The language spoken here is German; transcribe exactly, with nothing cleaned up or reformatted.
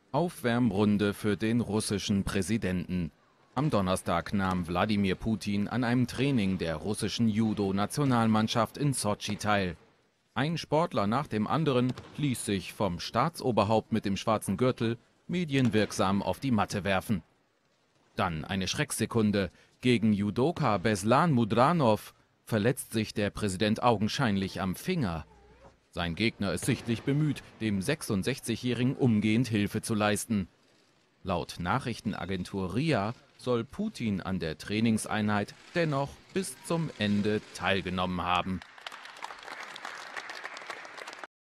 Aufwärmrunde für den russischen Präsidenten. Am Donnerstag nahm Wladimir Putin an einem Training der russischen Judo-Nationalmannschaft in Sotschi teil. Ein Sportler nach dem anderen ließ sich vom Staatsoberhaupt mit dem schwarzen Gürtel medienwirksam auf die Matte werfen. Dann eine Schrecksekunde. Gegen Judoka Beslan Mudranov verletzt sich der Präsident augenscheinlich am Finger. Sein Gegner ist sichtlich bemüht, dem sechsundsechzigjährigen umgehend Hilfe zu leisten. Laut Nachrichtenagentur R I A soll Putin an der Trainingseinheit dennoch bis zum Ende teilgenommen haben.